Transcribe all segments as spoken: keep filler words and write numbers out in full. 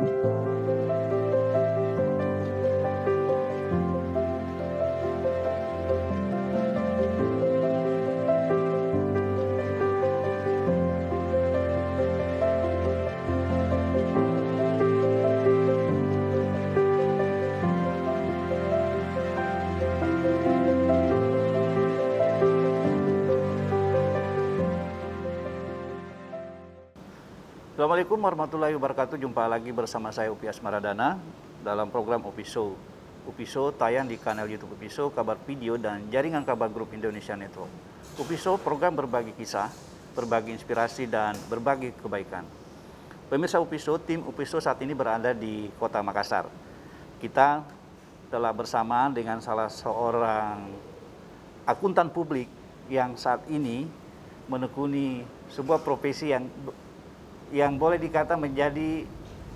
Assalamualaikum warahmatullahi wabarakatuh. Jumpa lagi bersama saya Upi Asmaradana dalam program Upiso. Upiso tayang di kanal YouTube Upiso, Kabar Video, dan Jaringan Kabar Grup Indonesia Network. Upiso program berbagi kisah, berbagi inspirasi, dan berbagi kebaikan. Pemirsa Upiso, tim Upiso saat ini berada di Kota Makassar. Kita telah bersama dengan salah seorang akuntan publik yang saat ini menekuni sebuah profesi yang yang boleh dikata menjadi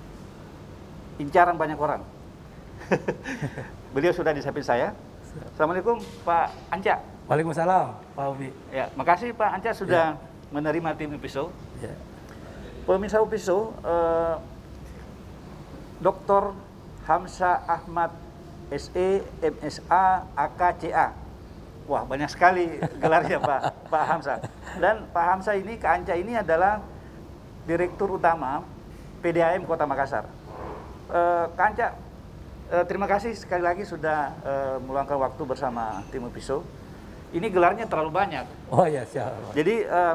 incaran banyak orang. Beliau sudah di samping saya. Assalamualaikum Pak Anca. Waalaikumsalam Pak Upi. Ya, makasih Pak Anca sudah ya. menerima tim Upiso. Ya. Pemirsa Upiso, eh, Doktor Hamsa Ahmad S E M S A A K C A. Wah, banyak sekali gelarnya Pak Pak Hamsa. Dan Pak Hamsa ini, Kak Anca ini adalah Direktur Utama P D A M Kota Makassar. Uh, Kak Anca, uh, terima kasih sekali lagi sudah uh, meluangkan waktu bersama tim Upiso. Ini gelarnya terlalu banyak. Oh ya, siap. Jadi uh,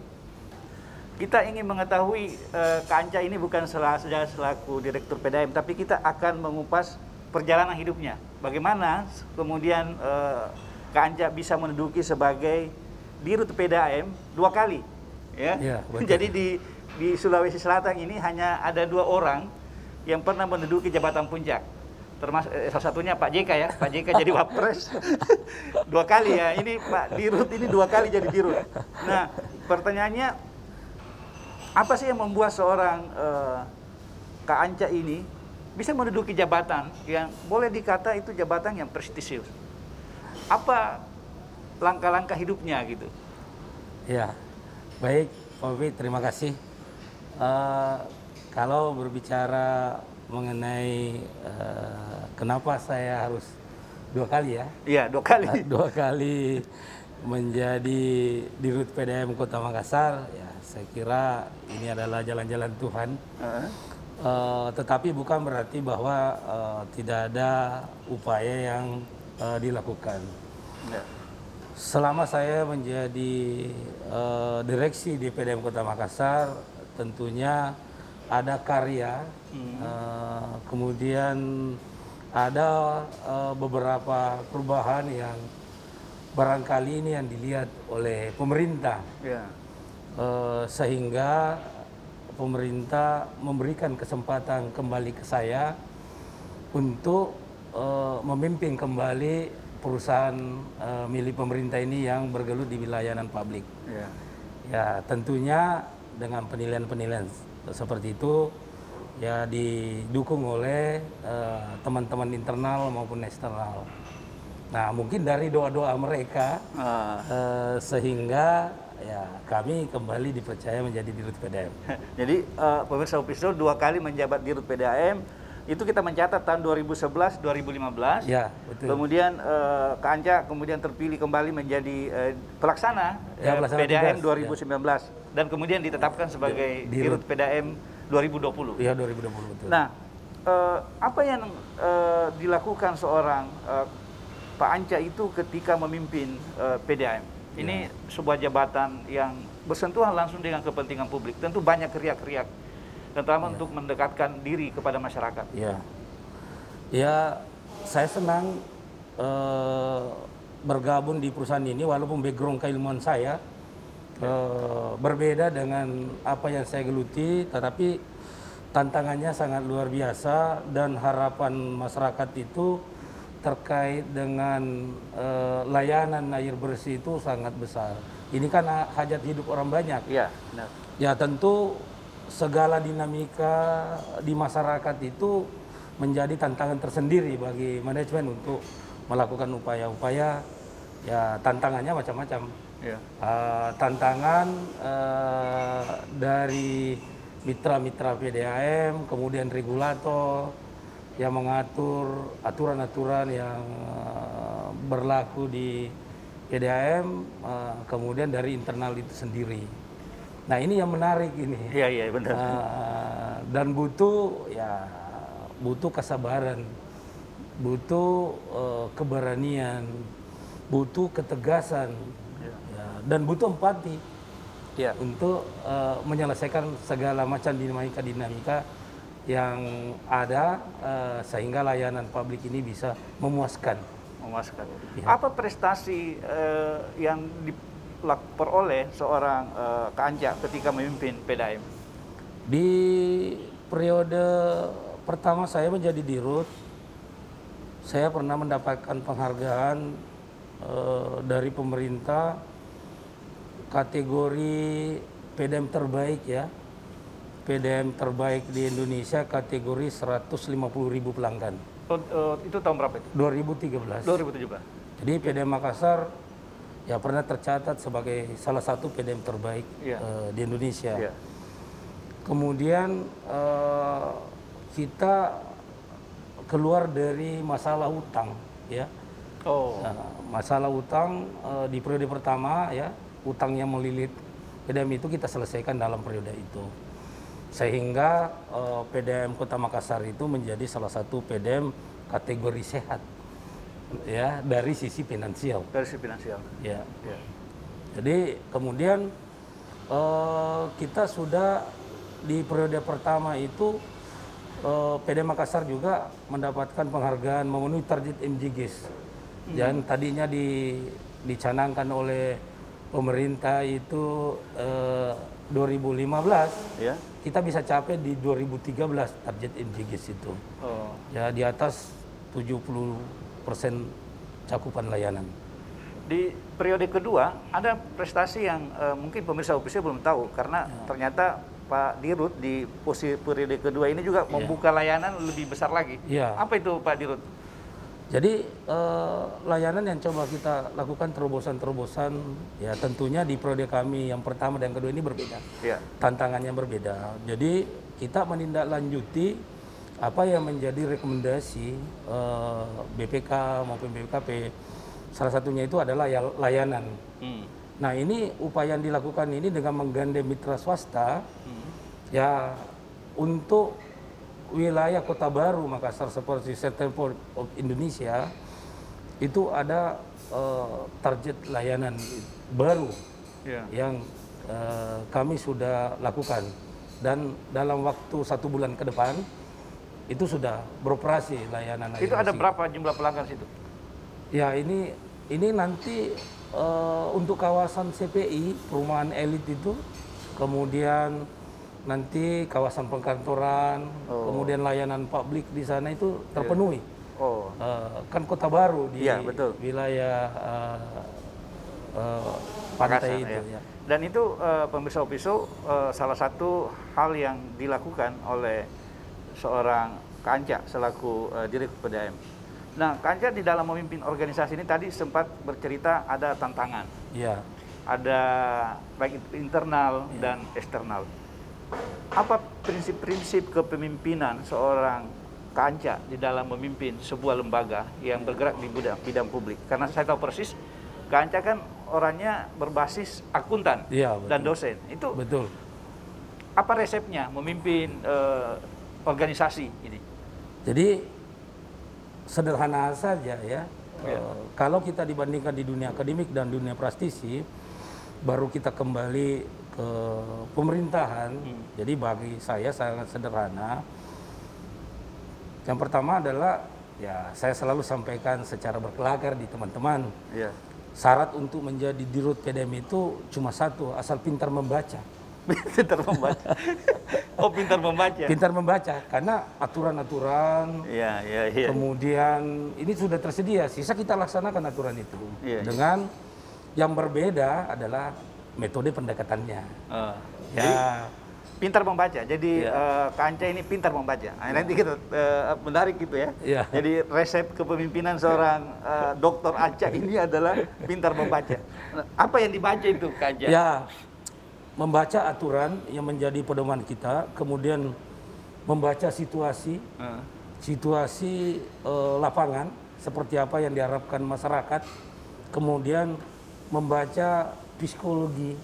kita ingin mengetahui uh, Kak Anca ini bukan saja selaku Direktur P D A M, tapi kita akan mengupas perjalanan hidupnya. Bagaimana kemudian uh, Kak Anca bisa menduduki sebagai Dirut P D A M dua kali, ya. Ya, jadi di Di Sulawesi Selatan ini hanya ada dua orang yang pernah menduduki jabatan puncak. Termasuk eh, salah satunya Pak J K ya. Pak J K jadi Wapres dua kali ya. Ini Pak Dirut ini dua kali jadi Dirut. Nah, pertanyaannya, apa sih yang membuat seorang eh, Kak Anca ini bisa menduduki jabatan yang boleh dikata itu jabatan yang prestisius? Apa langkah-langkah hidupnya gitu? Ya, baik Pak Upi, terima kasih. Uh, kalau berbicara mengenai uh, kenapa saya harus dua kali ya? Iya, dua kali. Uh, dua kali menjadi Dirut P D A M Kota Makassar, ya saya kira ini adalah jalan-jalan Tuhan. Uh-huh. Uh, tetapi bukan berarti bahwa uh, tidak ada upaya yang uh, dilakukan. Yeah. Selama saya menjadi uh, direksi di P D A M Kota Makassar, tentunya ada karya, hmm. uh, kemudian ada uh, beberapa perubahan yang barangkali ini yang dilihat oleh pemerintah, yeah. uh, sehingga pemerintah memberikan kesempatan kembali ke saya untuk uh, memimpin kembali perusahaan uh, milik pemerintah ini yang bergelut di wilayah non publik. Yeah. Ya, tentunya dengan penilaian-penilaian seperti itu ya didukung oleh teman-teman uh, internal maupun eksternal. Nah, mungkin dari doa-doa mereka uh. Uh, sehingga ya kami kembali dipercaya menjadi Dirut P D A M. Jadi uh, pemirsa Upiso dua kali menjabat Dirut P D A M. Itu kita mencatat tahun dua ribu sebelas dua ribu lima belas. Ya, betul. Kemudian uh, Kak Anca kemudian terpilih kembali menjadi uh, pelaksana, ya, uh, P D A M dua ribu sembilan belas, ya. Dan kemudian ditetapkan sebagai Dirut P D A M dua ribu dua puluh. Iya, dua ribu dua puluh, betul. Nah, uh, apa yang uh, dilakukan seorang uh, Pak Anca itu ketika memimpin uh, P D A M? Ini ya. Sebuah jabatan yang bersentuhan langsung dengan kepentingan publik. Tentu banyak riak-riak, terutama ya. Untuk mendekatkan diri kepada masyarakat. Ya, ya saya senang uh, bergabung di perusahaan ini walaupun background keilmuan saya ya. uh, berbeda dengan apa yang saya geluti, tetapi tantangannya sangat luar biasa dan harapan masyarakat itu terkait dengan uh, layanan air bersih itu sangat besar. Ini kan hajat hidup orang banyak. Ya, benar. Ya tentu segala dinamika di masyarakat itu menjadi tantangan tersendiri bagi manajemen untuk melakukan upaya-upaya. Ya tantangannya macam-macam. Ya. Uh, tantangan uh, dari mitra-mitra P D A M, kemudian regulator yang mengatur aturan-aturan yang uh, berlaku di P D A M, uh, kemudian dari internal itu sendiri. Nah ini yang menarik ini. Iya iya benar. Uh, dan butuh ya butuh kesabaran, butuh uh, keberanian, butuh ketegasan, ya. Ya, dan butuh empati ya. Untuk uh, menyelesaikan segala macam dinamika-dinamika yang ada uh, sehingga layanan publik ini bisa memuaskan. Memuaskan. Ya. Apa prestasi uh, yang diperoleh seorang uh, Kanja ketika memimpin P D A M? Di periode pertama saya menjadi dirut, saya pernah mendapatkan penghargaan uh, dari pemerintah kategori P D M terbaik ya. P D M terbaik di Indonesia kategori seratus lima puluh ribu pelanggan. Oh, uh, itu tahun berapa itu? dua ribu tiga belas. dua ribu tujuh belas. Jadi P D M Makassar ya pernah tercatat sebagai salah satu P D M terbaik yeah. uh, di Indonesia. Yeah. Kemudian uh, kita keluar dari masalah utang ya. Oh. Nah, masalah utang uh, di periode pertama ya, utang yang melilit P D M itu kita selesaikan dalam periode itu. Sehingga uh, P D A M Kota Makassar itu menjadi salah satu P D M kategori sehat ya dari sisi finansial. Dari sisi finansial. Ya. Ya. Jadi kemudian uh, kita sudah di periode pertama itu uh, P D M Makassar juga mendapatkan penghargaan memenuhi target M J G S. Hmm. Yang tadinya di, dicanangkan oleh pemerintah itu uh, dua ribu lima belas, ya. Kita bisa capai di dua ribu tiga belas target M J G S itu. Oh. Ya di atas tujuh puluh persen cakupan layanan. Di periode kedua ada prestasi yang uh, mungkin pemirsa O P C belum tahu karena ya. Ternyata Pak Dirut di posisi periode kedua ini juga membuka ya. Layanan lebih besar lagi. Ya. Apa itu Pak Dirut? Jadi eh, layanan yang coba kita lakukan terobosan-terobosan ya tentunya di periode kami yang pertama dan kedua ini berbeda. Ya. Tantangannya berbeda. Jadi kita menindaklanjuti apa yang menjadi rekomendasi eh, B P K maupun B P K P. Salah satunya itu adalah layanan. Hmm. Nah ini upaya yang dilakukan ini dengan menggandeng mitra swasta hmm. ya untuk wilayah Kota Baru Makassar seperti Center of Indonesia itu ada uh, target layanan baru yeah. yang uh, kami sudah lakukan dan dalam waktu satu bulan ke depan itu sudah beroperasi layanan. Itu ada berapa jumlah pelanggan situ? Ya ini ini nanti uh, untuk kawasan C P I perumahan elit itu kemudian nanti kawasan perkantoran, oh. kemudian layanan publik di sana itu terpenuhi. Yeah. Oh. Uh, kan Kota Baru di yeah, betul. Wilayah uh, uh, pantai Makassar, itu. Ya. Ya. Dan itu uh, pemirsa O P C O uh, salah satu hal yang dilakukan oleh seorang Kanja selaku uh, Direktur P D A M. Nah, Kanja di dalam memimpin organisasi ini tadi sempat bercerita ada tantangan. Yeah. Ada baik internal yeah. dan eksternal. Apa prinsip-prinsip kepemimpinan seorang Kanja di dalam memimpin sebuah lembaga yang bergerak di bidang, bidang publik? Karena saya tahu persis, Kanja kan orangnya berbasis akuntan ya, dan dosen. Itu betul. Apa resepnya memimpin uh, organisasi ini? Jadi sederhana saja ya. ya. Uh, kalau kita dibandingkan di dunia akademik dan dunia praktisi, baru kita kembali ke pemerintahan, hmm. jadi bagi saya sangat sederhana. Yang pertama adalah, ya saya selalu sampaikan secara berkelakar di teman-teman, yeah. syarat untuk menjadi dirut P D M itu cuma satu, asal pintar membaca. Pintar membaca. Oh pintar membaca. Pintar membaca, karena aturan-aturan, yeah, yeah, yeah. kemudian ini sudah tersedia, sisa kita laksanakan aturan itu. Yeah, Dengan yeah. yang berbeda adalah metode pendekatannya. Uh, ya. Jadi, pintar membaca. Jadi ya. uh, Kanja ini pintar membaca. Nah, ya. Nanti kita uh, menarik gitu ya. ya. Jadi resep kepemimpinan seorang uh, Doktor Aca ini adalah pintar membaca. Nah, apa yang dibaca itu Kanja? Ya. membaca aturan yang menjadi pedoman kita, kemudian membaca situasi, uh. situasi uh, lapangan seperti apa yang diharapkan masyarakat, kemudian membaca psikologi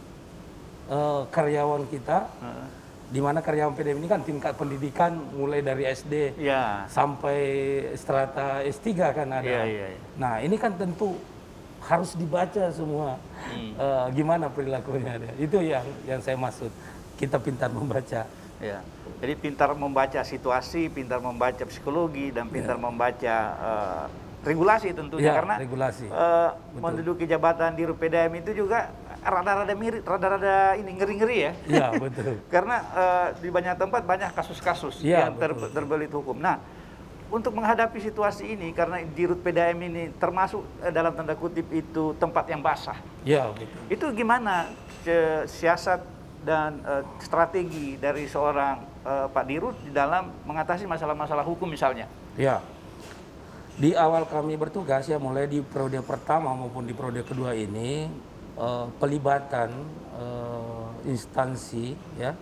uh, karyawan kita, uh. di mana karyawan P D M ini kan tingkat pendidikan mulai dari S D yeah. sampai strata S tiga kan ada. Yeah, yeah, yeah. Nah ini kan tentu harus dibaca semua hmm. uh, gimana perilakunya. Itu yang yang saya maksud, kita pintar membaca. Ya. Jadi pintar membaca situasi, pintar membaca psikologi, dan pintar ya. membaca uh, regulasi tentunya. Ya, karena regulasi. Uh, menduduki jabatan di P D M itu juga rada-rada mirip, rada-rada ini ngeri-ngeri ya. Iya, betul. Karena uh, di banyak tempat banyak kasus-kasus ya, yang ter terbelit hukum. Nah, untuk menghadapi situasi ini, karena di Rut P D M ini termasuk eh, dalam tanda kutip itu tempat yang basah. Ya, betul. Itu gimana eh, siasat dan eh, strategi dari seorang eh, Pak Dirut di dalam mengatasi masalah-masalah hukum misalnya? Ya, di awal kami bertugas ya, mulai di periode pertama maupun di periode kedua ini, eh, pelibatan eh, instansi ya,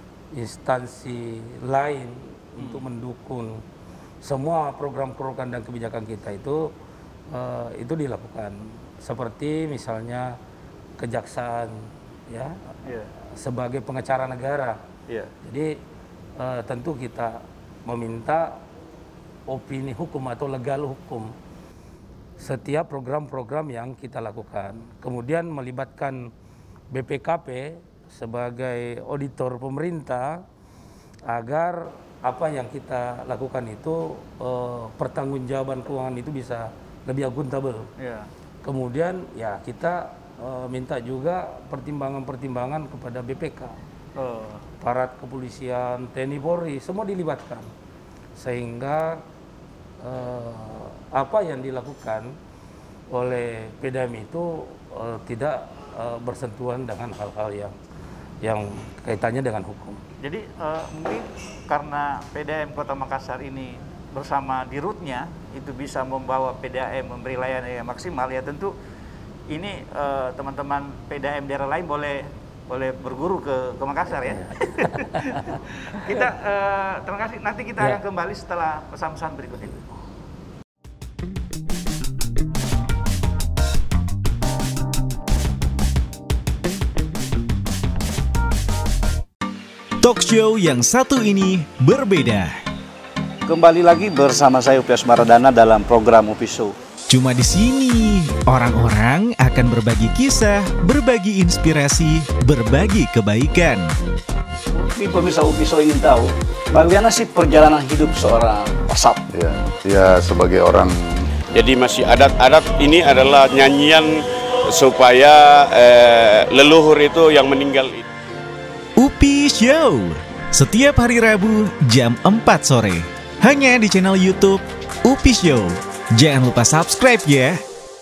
instansi lain hmm. untuk mendukung semua program-program dan kebijakan kita itu uh, itu dilakukan, seperti misalnya kejaksaan ya yeah. sebagai pengacara negara. Yeah. Jadi uh, tentu kita meminta opini hukum atau legal hukum setiap program-program yang kita lakukan. Kemudian melibatkan B P K P sebagai auditor pemerintah agar apa yang kita lakukan itu uh, pertanggungjawaban keuangan itu bisa lebih akuntabel. Yeah. Kemudian ya kita uh, minta juga pertimbangan-pertimbangan kepada B P K, oh. aparat kepolisian, T N I Polri, semua dilibatkan sehingga uh, apa yang dilakukan oleh P D M itu uh, tidak uh, bersentuhan dengan hal-hal yang yang kaitannya dengan hukum. Jadi uh, mungkin karena P D M Kota Makassar ini bersama dirutnya itu bisa membawa P D M memberi layanan yang maksimal, ya tentu ini teman-teman uh, P D M daerah lain boleh boleh berguru ke, ke Makassar ya. Kita uh, terima kasih. Nanti kita ya. akan kembali setelah pesan-pesan berikut ini. Talk show yang satu ini berbeda. Kembali lagi bersama saya Upi Asmaradana dalam program Upi Show. Cuma di sini orang-orang akan berbagi kisah, berbagi inspirasi, berbagi kebaikan. Upi, pemirsa Upi Show ingin tahu bagaimana sih perjalanan hidup seorang pasap? Ya, ya sebagai orang. Jadi masih adat-adat ini adalah nyanyian supaya eh, leluhur itu yang meninggal itu. Upi Show, setiap hari Rabu jam empat sore, hanya di channel YouTube Upi Show. Jangan lupa subscribe ya.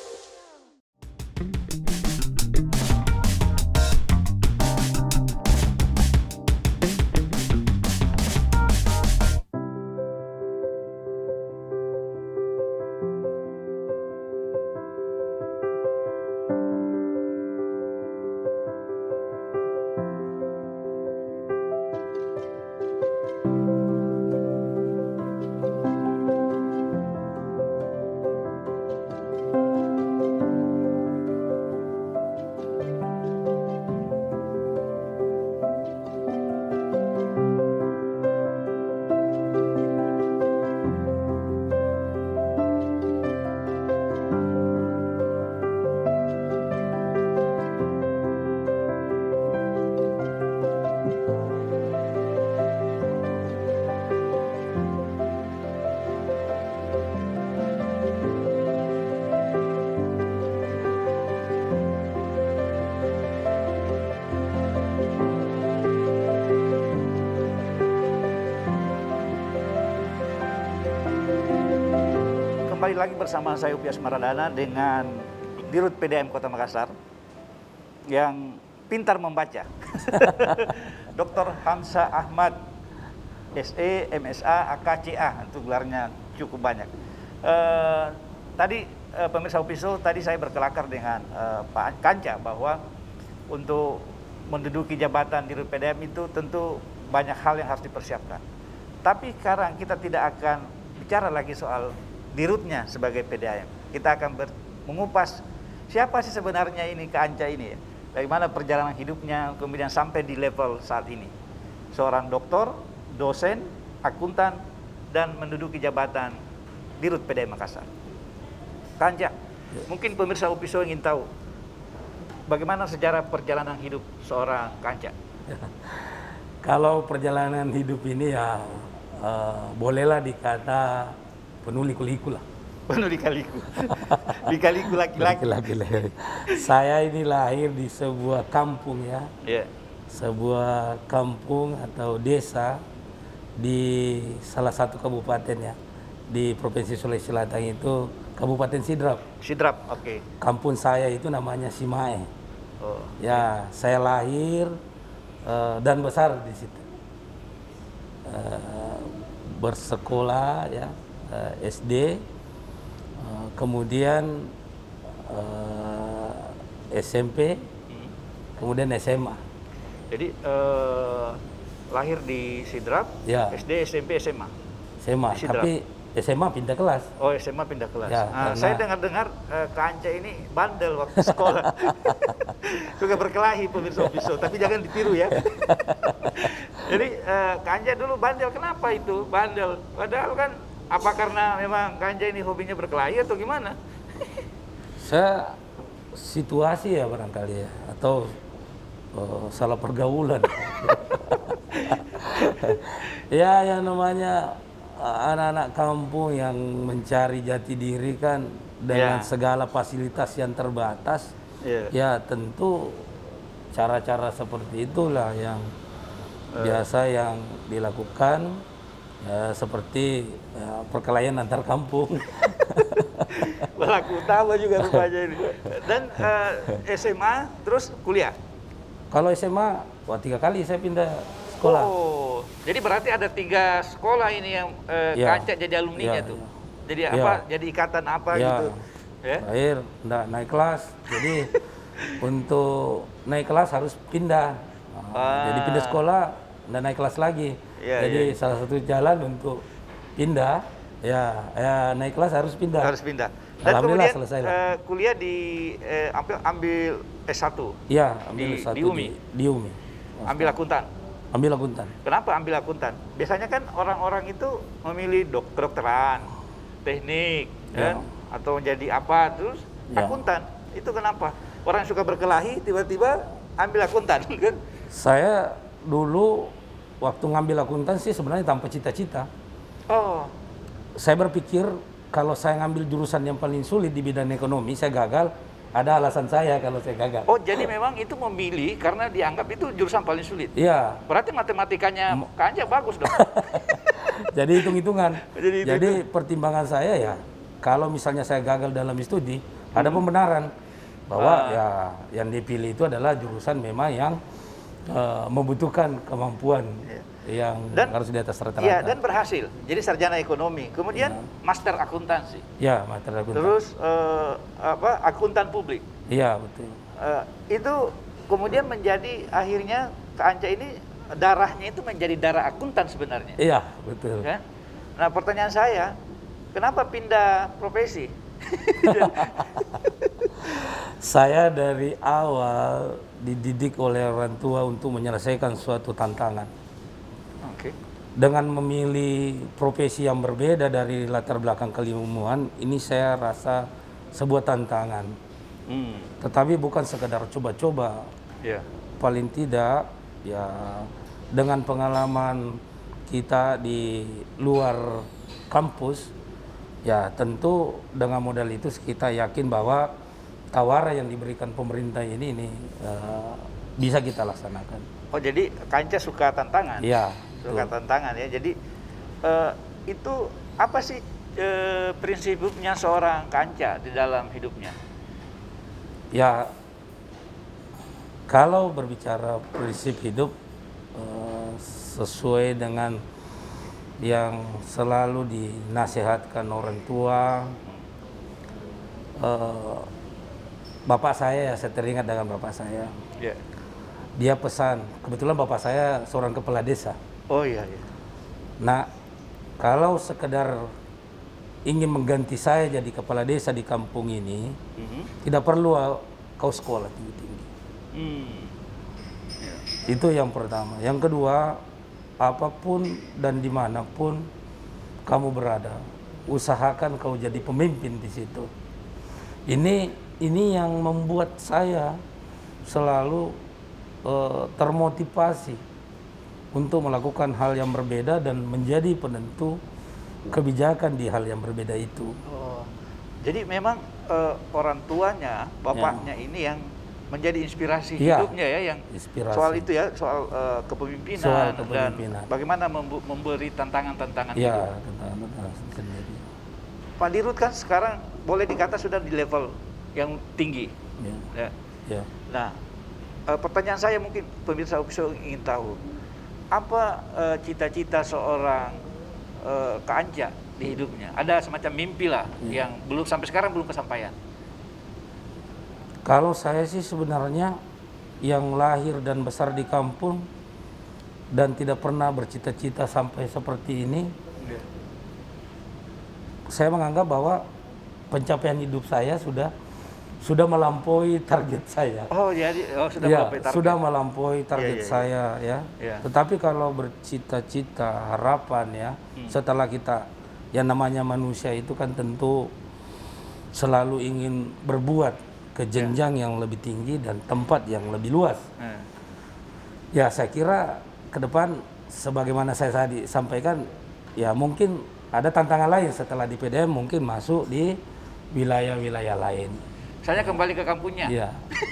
Kembali lagi bersama saya Upi Asmaradana dengan Dirut P D M Kota Makassar yang pintar membaca. Doktor Hamsa Ahmad, S E, M S A, A K C A, itu gelarnya cukup banyak. Uh, tadi uh, pemirsa Upi Show, tadi saya berkelakar dengan uh, Pak Kanca bahwa untuk menduduki jabatan di P D M itu tentu banyak hal yang harus dipersiapkan. Tapi sekarang kita tidak akan bicara lagi soal dirutnya sebagai P D M. Kita akan ber, mengupas siapa sih sebenarnya ini Kak Anca ini ya. Bagaimana perjalanan hidupnya kemudian sampai di level saat ini. Seorang doktor, dosen, akuntan, dan menduduki jabatan Dirut P D M Makassar. Kak Anca, mungkin pemirsa U P I S Show ingin tahu bagaimana sejarah perjalanan hidup seorang Kak Anca. Kalau perjalanan hidup ini ya uh, bolehlah dikata penuh liku-liku lah. Penuh lika-liku. Lika-liku laki-laki. Laki-laki. Saya ini lahir di sebuah kampung ya. Yeah. Sebuah kampung atau desa di salah satu kabupaten ya. Di Provinsi Sulawesi Selatan itu Kabupaten Sidrap. Sidrap, oke. Okay. Kampung saya itu namanya Simae. Oh. Ya, saya lahir uh, dan besar di situ. Uh, bersekolah ya, uh, S D, uh, kemudian uh, S M P, hmm. kemudian S M A. Jadi uh, lahir di Sidrap, ya. S D, S M P, S M A. S M A, tapi S M A pindah kelas. Oh, S M A pindah kelas. Ya, nah, karena... Saya dengar-dengar uh, Kak Anca ini bandel waktu sekolah. Suka berkelahi pemirsa U P I S Show, tapi jangan ditiru ya. Jadi uh, Kak Anca dulu bandel, kenapa itu bandel? Padahal kan apa karena memang Kak Anca ini hobinya berkelahi atau gimana? Saya situasi ya barangkali ya, atau uh, salah pergaulan. Ya, yang namanya anak-anak kampung yang mencari jati diri kan dengan yeah. segala fasilitas yang terbatas, yeah. ya tentu cara-cara seperti itulah yang uh. biasa yang dilakukan, ya, seperti ya, perkelahian antar kampung. Pelaku utama juga rupanya ini. Dan uh, S M A terus kuliah? Kalau S M A, wah tiga kali saya pindah sekolah. Oh, jadi berarti ada tiga sekolah ini yang uh, ya. Kak Anca jadi alumninya ya, tuh. Ya. Jadi apa? Ya. Jadi ikatan apa ya. gitu? Ya. Terakhir enggak naik kelas. Jadi untuk naik kelas harus pindah. Nah, ah. Jadi pindah sekolah, enggak naik kelas lagi. Ya, jadi ya. salah satu jalan untuk pindah, ya, ya naik kelas harus pindah. Harus pindah. Dan Alhamdulillah kemudian selesai uh, kuliah di eh, ambil, ambil S satu. Iya, ambil di, S satu di U M I. Di, di U M I. Ambil akuntan. Ambil akuntan. Kenapa ambil akuntan? Biasanya kan orang-orang itu memilih dok kedokteran, teknik, ya. kan? Atau jadi apa terus ya. akuntan. Itu kenapa? Orang yang suka berkelahi tiba-tiba ambil akuntan, kan? Saya dulu waktu ngambil akuntan sih sebenarnya tanpa cita-cita. Oh. Saya berpikir kalau saya ngambil jurusan yang paling sulit di bidang ekonomi, saya gagal. Ada alasan saya kalau saya gagal. Oh, jadi memang itu memilih karena dianggap itu jurusan paling sulit? Iya. Berarti matematikanya Kak Anca bagus dong? Jadi hitung-hitungan. Jadi, jadi itu. pertimbangan saya ya, kalau misalnya saya gagal dalam studi, hmm. ada pembenaran. Bahwa ah. ya yang dipilih itu adalah jurusan memang yang uh, membutuhkan kemampuan. Yeah. yang dan, harus di atas rata-rata. Iya, dan berhasil. Jadi sarjana ekonomi. Kemudian ya. master akuntansi. Ya, master akuntansi. Terus uh, apa? Akuntan publik. Iya, betul. Uh, itu kemudian menjadi akhirnya Kak Anca ini darahnya itu menjadi darah akuntan sebenarnya. Iya, betul. Ya? Nah, pertanyaan saya, kenapa pindah profesi? Saya dari awal dididik oleh orang tua untuk menyelesaikan suatu tantangan. Okay. Dengan memilih profesi yang berbeda dari latar belakang keilmuan, ini saya rasa sebuah tantangan. Hmm. Tetapi bukan sekedar coba-coba. Yeah. Paling tidak, ya dengan pengalaman kita di luar kampus, ya tentu dengan modal itu kita yakin bahwa tawaran yang diberikan pemerintah ini ini uh, bisa kita laksanakan. Oh, jadi Kak Anca suka tantangan? Iya. Suka tantangan ya. Jadi uh, itu apa sih uh, prinsip hidupnya seorang Kak Anca di dalam hidupnya? Ya, kalau berbicara prinsip hidup uh, sesuai dengan yang selalu dinasihatkan orang tua, uh, bapak saya, ya saya teringat dengan bapak saya. Yeah. dia pesan, kebetulan bapak saya seorang kepala desa. Oh iya, iya. Nah, kalau sekedar ingin mengganti saya jadi kepala desa di kampung ini, Mhm. tidak perlu uh, kau sekolah tinggi-tinggi. Hmm. Itu yang pertama. Yang kedua, apapun dan dimanapun kamu berada, usahakan kau jadi pemimpin di situ. Ini ini yang membuat saya selalu uh, termotivasi untuk melakukan hal yang berbeda dan menjadi penentu kebijakan di hal yang berbeda itu. Oh. Jadi memang eh, orang tuanya, bapaknya ini yang menjadi inspirasi Ya, hidupnya ya, yang inspirasi. soal itu ya, soal eh, kepemimpinan, Soal kepemimpinan. dan bagaimana membu- memberi tantangan-tantangan Ya, hidup. tentang sendiri. Pak Dirut kan sekarang boleh dikata sudah di level yang tinggi. Ya, Ya. ya. Nah, eh, pertanyaan saya mungkin pemirsa Upisho ingin tahu, apa eh, cita-cita seorang eh, Kak Anca di hidupnya? Ada semacam mimpi lah Ya. yang belum sampai sekarang belum kesampaian. Kalau saya sih sebenarnya yang lahir dan besar di kampung dan tidak pernah bercita-cita sampai seperti ini, saya menganggap bahwa pencapaian hidup saya sudah sudah melampaui target saya. Oh, jadi oh, sudah Ya, melampaui target. sudah melampaui target Iya, iya, iya. saya ya. Iya. Tetapi kalau bercita-cita, harapan ya, Hmm. setelah kita yang namanya manusia itu kan tentu selalu ingin berbuat ke jenjang yang lebih tinggi dan tempat yang lebih luas. Hmm. Ya, saya kira ke depan sebagaimana saya tadi sampaikan, ya mungkin ada tantangan lain setelah di P D M, mungkin masuk di wilayah-wilayah lain. Saya kembali ke kampungnya. Iya.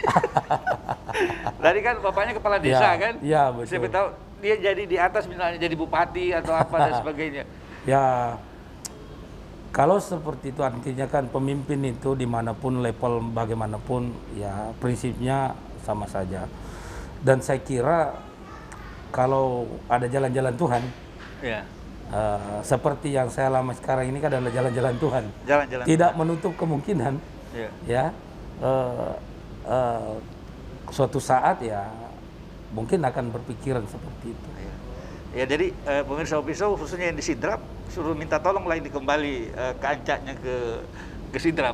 Tadi kan bapaknya kepala desa Ya, kan? ya, betul. Siapa tahu dia jadi di atas misalnya jadi bupati atau apa dan sebagainya. Ya, kalau seperti itu artinya kan pemimpin itu dimanapun level bagaimanapun ya prinsipnya sama saja. Dan saya kira kalau ada jalan-jalan Tuhan, Ya. eh, seperti yang saya alami sekarang ini kan adalah jalan-jalan Tuhan. Jalan-jalan. Tidak menutup kemungkinan Ya. ya eh, eh, suatu saat ya mungkin akan berpikiran seperti itu. Ya, ya jadi eh, pemirsa Upisho khususnya yang di Sidrap suruh minta tolong lain dikembali eh, ke Ancanya ke ke Sidrap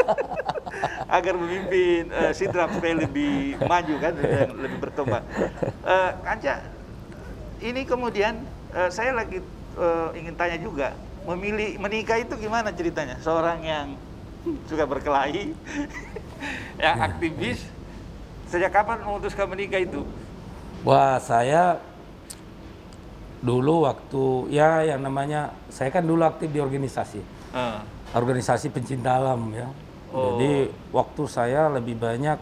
agar memimpin eh, Sidrap supaya lebih maju kan dan lebih berkembang. Eh, Anca, ini kemudian eh, saya lagi eh, ingin tanya juga, memilih menikah itu gimana ceritanya? Seorang yang suka berkelahi, yang aktivis, sejak kapan memutuskan menikah itu? Wah, saya dulu waktu ya yang namanya saya kan dulu aktif di organisasi. Ah. Organisasi pencinta alam ya. Oh. Jadi waktu saya lebih banyak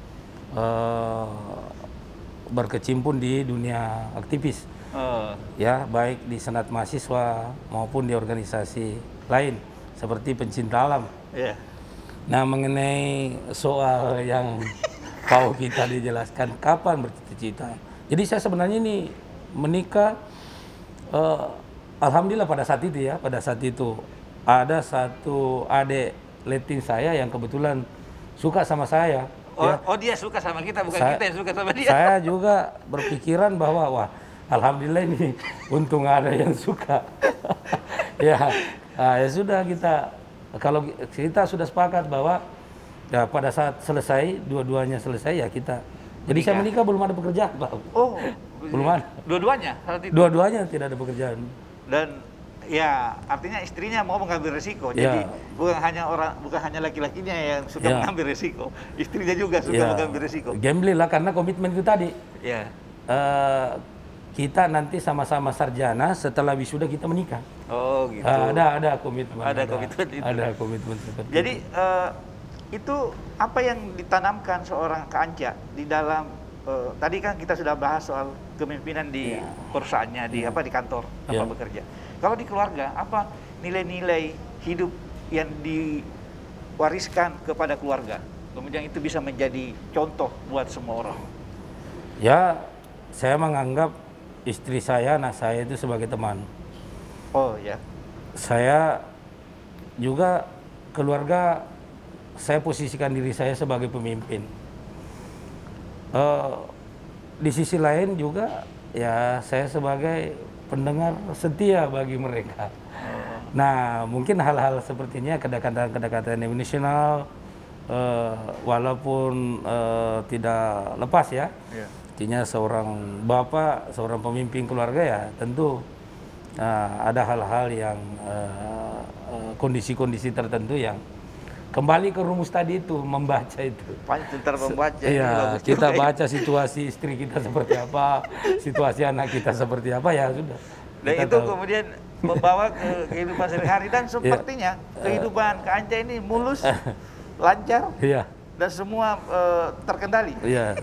eh, berkecimpung di dunia aktivis. Ah. Ya, baik di senat mahasiswa maupun di organisasi lain seperti pencinta alam. Ya. Nah, mengenai soal yang kau kita dijelaskan kapan bercita-cita. Jadi saya sebenarnya ini menikah eh, alhamdulillah pada saat itu ya, pada saat itu ada satu adik leting saya yang kebetulan suka sama saya. Oh, ya. oh dia suka sama kita, bukan Saya- kita yang suka sama dia. Saya juga berpikiran bahwa wah, alhamdulillah ini untung ada yang suka. ya, nah, ya sudah kita kalau kita sudah sepakat bahwa ya pada saat selesai dua-duanya selesai ya kita. Jadi saya menikah belum ada pekerjaan, Pak. Oh, Belum ada. dua-duanya saat itu. Dua-duanya tidak ada pekerjaan. Dan ya artinya istrinya mau mengambil resiko. Ya. Jadi bukan hanya orang, bukan hanya laki-lakinya yang suka Ya. mengambil resiko, istrinya juga suka Ya, mengambil resiko. gambling lah karena komitmen itu tadi. Ya. Eh, kita nanti sama-sama sarjana setelah wisuda kita menikah. Oh gitu. ada ada komitmen. Ada komitmen itu. Ada komitmen seperti Jadi itu. eh, itu apa yang ditanamkan seorang Kak Anca di dalam eh, tadi kan kita sudah bahas soal kepemimpinan di Ya. perusahaannya di apa di kantor apa Ya. bekerja. Kalau di keluarga apa nilai-nilai hidup yang diwariskan kepada keluarga kemudian itu bisa menjadi contoh buat semua orang. Ya, saya menganggap istri saya, anak saya itu sebagai teman. Oh ya. Saya juga keluarga, saya posisikan diri saya sebagai pemimpin. Eh, di sisi lain juga ya saya sebagai pendengar setia bagi mereka. Nah, mungkin hal-hal seperti ini kedekatan-kedekatan emosional uh, walaupun uh, tidak lepas ya. Yeah. Artinya seorang bapak, seorang pemimpin keluarga ya tentu uh, ada hal-hal yang kondisi-kondisi uh, uh, tertentu yang kembali ke rumus tadi itu, membaca itu. Pintar membaca. Iya, kita baca situasi istri kita seperti apa, situasi anak kita seperti apa, ya sudah. Dan itu tahu. Kemudian membawa ke kehidupan sehari-hari dan sepertinya ya. Kehidupan Kak Anca ini mulus, lancar, ya. Dan semua uh, terkendali. Iya.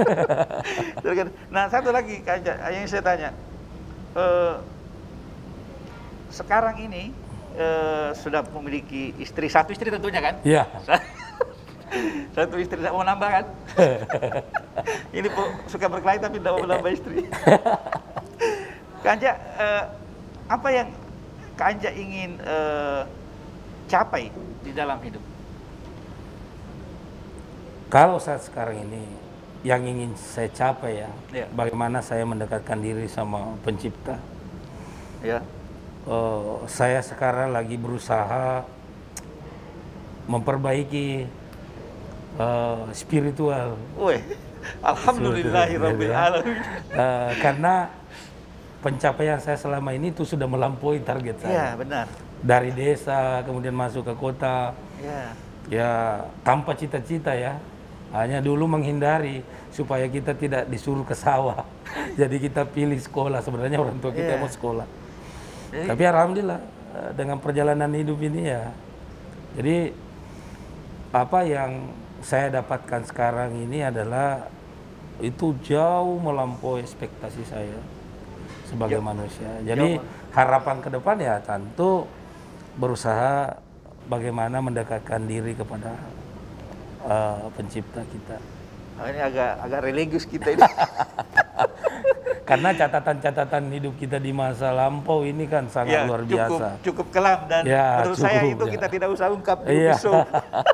Nah, satu lagi Kak Anca yang saya tanya, uh, sekarang ini Uh, sudah memiliki istri, satu istri tentunya kan? Iya. Satu istri, tidak mau nambah kan? Ini suka berkelahi tapi tidak mau nambah istri. Kak Anca, uh, apa yang Kak Anca ingin uh, capai di dalam hidup? Kalau saat sekarang ini yang ingin saya capai ya, ya. Bagaimana saya mendekatkan diri sama Pencipta. Ya. Uh, saya sekarang lagi berusaha memperbaiki uh, spiritual. Wih, alhamdulillahirabbil alamin. Uh, karena pencapaian saya selama ini itu sudah melampaui target saya. Iya, benar. Dari desa kemudian masuk ke kota. Iya. Ya, tanpa cita-cita ya. Hanya dulu menghindari supaya kita tidak disuruh ke sawah. Jadi kita pilih sekolah, sebenarnya orang tua kita yeah. mau sekolah. Jadi, tapi alhamdulillah dengan perjalanan hidup ini ya, jadi apa yang saya dapatkan sekarang ini adalah itu jauh melampaui ekspektasi saya sebagai ya. manusia. Jadi ya. harapan ke depan ya tentu berusaha bagaimana mendekatkan diri kepada uh, Pencipta kita. Nah, ini agak agak religius kita ini. Karena catatan-catatan hidup kita di masa lampau ini kan sangat ya, luar biasa. Cukup, cukup kelam dan ya, menurut cukup, saya itu ya. kita tidak usah ungkap di ya. episode.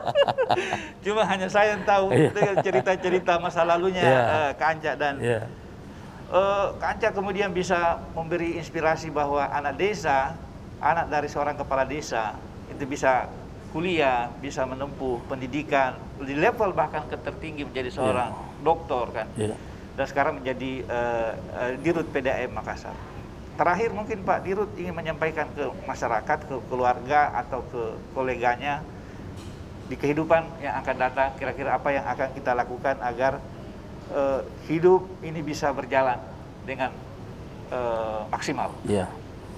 Cuma hanya saya yang tahu cerita-cerita masa lalunya ya. uh, Kak Anca dan ya. uh, Kak Anca kemudian bisa memberi inspirasi bahwa anak desa, anak dari seorang kepala desa itu bisa kuliah, bisa menempuh pendidikan di level bahkan ke tertinggi menjadi seorang ya. doktor kan. Ya. Dan sekarang menjadi uh, uh, Dirut P D A M Makassar. Terakhir mungkin Pak Dirut ingin menyampaikan ke masyarakat, ke keluarga atau ke koleganya di kehidupan yang akan datang, kira-kira apa yang akan kita lakukan agar uh, hidup ini bisa berjalan dengan uh, maksimal. Iya.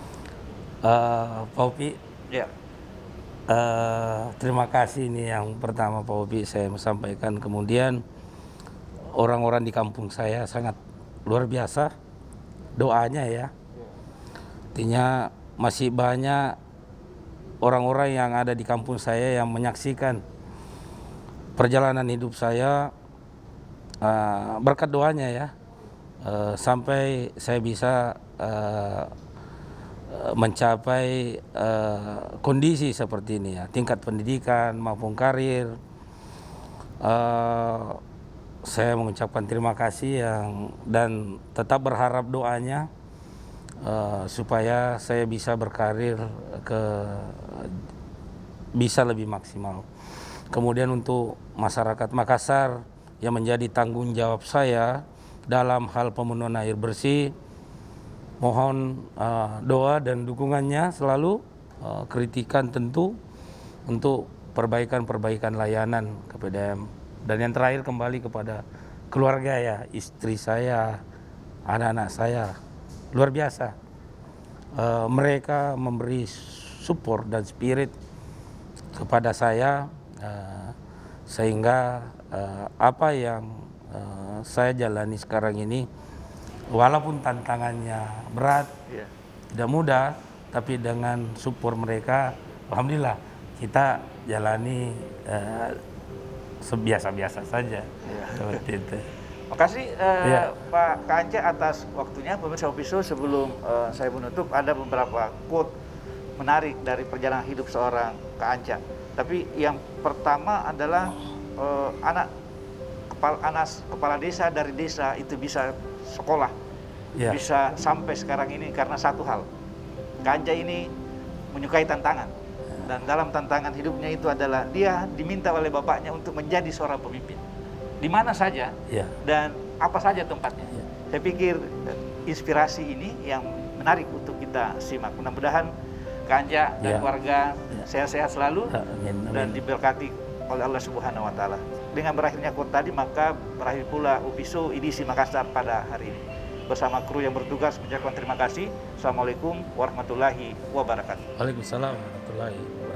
Uh, Pak Upi, ya. uh, terima kasih ini yang pertama Pak Upi saya sampaikan. Kemudian orang-orang di kampung saya sangat luar biasa doanya ya. Artinya masih banyak orang-orang yang ada di kampung saya yang menyaksikan perjalanan hidup saya uh, berkat doanya ya. Uh, sampai saya bisa uh, mencapai uh, kondisi seperti ini ya. Tingkat pendidikan maupun karir. Uh, Saya mengucapkan terima kasih yang dan tetap berharap doanya uh, supaya saya bisa berkarir ke bisa lebih maksimal. Kemudian untuk masyarakat Makassar yang menjadi tanggung jawab saya dalam hal pemenuhan air bersih, mohon uh, doa dan dukungannya selalu, uh, kritikan tentu untuk perbaikan-perbaikan layanan ke P D A M. Dan yang terakhir kembali kepada keluarga ya, istri saya, anak-anak saya, luar biasa. Uh, mereka memberi support dan spirit kepada saya, uh, sehingga uh, apa yang uh, saya jalani sekarang ini, walaupun tantangannya berat, yeah. tidak mudah, tapi dengan support mereka, alhamdulillah kita jalani uh, sebiasa-biasa saja. Ya. Seperti itu. Makasih uh, ya. Pak Kak Anca atas waktunya. Pemirsa Upisho, sebelum uh, saya menutup, ada beberapa quote menarik dari perjalanan hidup seorang Kak Anca. Tapi yang pertama adalah uh, anak kepala anak kepala desa dari desa itu bisa sekolah, Ya. bisa sampai sekarang ini karena satu hal, Kanja ini menyukai tantangan, dan dalam tantangan hidupnya itu adalah dia diminta oleh bapaknya untuk menjadi seorang pemimpin di mana saja Ya. dan apa saja tempatnya. Ya. Saya pikir eh, inspirasi ini yang menarik untuk kita simak. Mudah-mudahan Kanja dan Ya. keluarga Ya. sehat-sehat selalu Amin, amin. dan diberkati oleh Allah Subhanahu wa taala. Dengan berakhirnya quote tadi, maka berakhir pula Upisho edisi Makassar pada hari ini. Bersama kru yang bertugas mengucapkan terima kasih. Assalamualaikum warahmatullahi wabarakatuh. Waalaikumsalam warahmatullahi wabarakatuh.